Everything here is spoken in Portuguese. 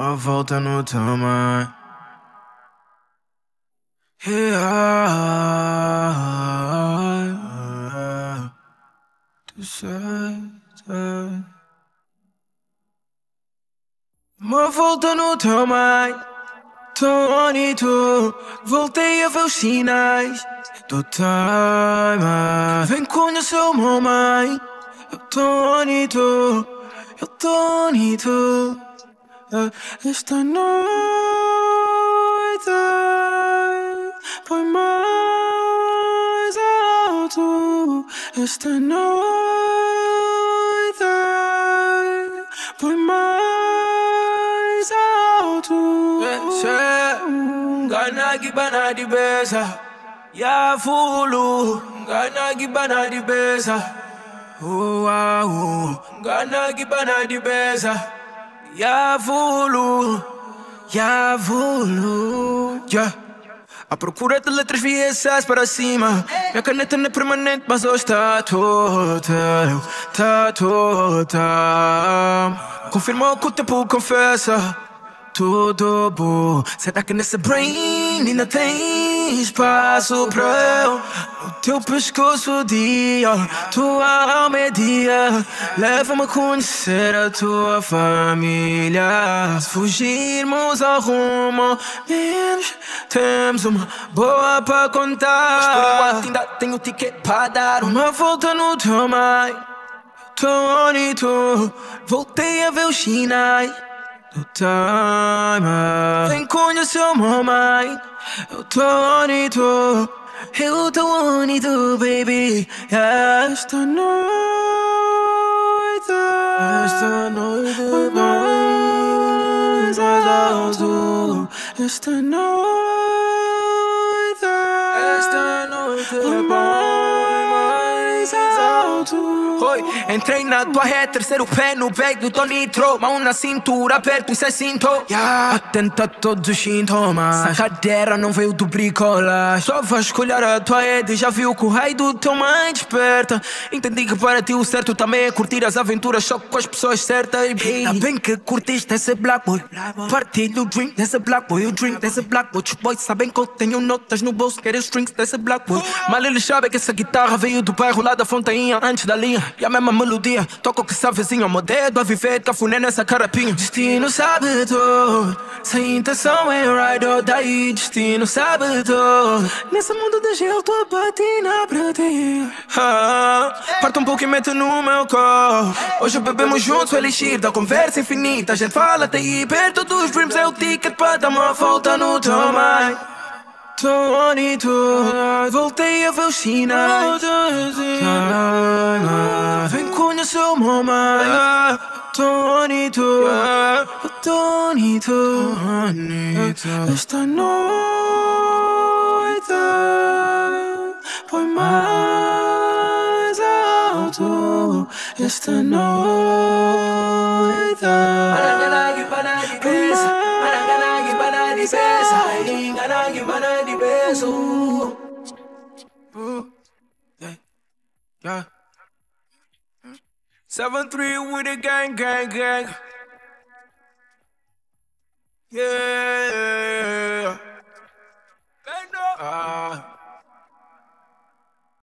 Uma volta no tamanho. Yeah. Tu sais. Uma volta no tamanho. Tonito, voltei a ver os sinais do time. Vem conhecer o meu mãe. Eu tonito, eu tonito. Esta noite põe mais alto. Esta noite põe mais alto. Gana gibana di besa, ya fulu. Gana gibana di besa, Gana gibana di besa. Ya vulu, yeah. À procura de letras VSS para cima. Minha caneta não é permanente, mas hoje está total. Confirmou que o tempo confessa. Tudo bom. Será que nesse brain ainda tem espaço para eu? No teu pescoço dia, tua alma é dia. Leva-me a conhecer a tua família. Se fugirmos ao rumo, menos temos uma boa para contar. Mas por enquanto ainda tenho ticket para dar uma volta no tamanho. Tonito, voltei a ver os sinais do time. Vem conhecer o meu mãe. Eu tô bonito, baby. Esta noite foi mais alto. Esta noite foi mais alto. Oi, entrei na tua ré, terceiro pé no bag do Tonitro. Mão na cintura, aperto e cê sinto. Atenta a todos os sintomas. Essa cadeira não veio do bricolagem. Só vais escolher a tua head. Já viu que o raio do teu mãe desperta. Entendi que para ti o certo também é curtir as aventuras só com as pessoas certas. Ainda bem que curtiste esse black boy. Partilho o drink desse black boy. O drink desse black boy. Os boys sabem que eu tenho notas no bolso. Quero os drinks desse black boy. Mal eles sabem que essa guitarra veio do bairro lá da Fontainha. Antes da linha e a mesma melodia. Toco que sabe vizinho, meu dedo a viver, cafuné nessa carapinha. Destino sabe tudo, sem intenção é ride or die. Destino sabe tudo, nesse mundo de gelo tô a patinar pra ti. Parta um pouco e mete no meu corpo. Hoje bebemos juntos o elixir da conversa infinita. A gente fala até aí perto dos dreams. É o ticket para dar uma volta no tamanho. Tonito, voltei a ver os sinais. Vem conhecer o meu mãe. Tonito, esta noite põe mais alto. Esta noite yeah. 7-3 with a gang. Yeah.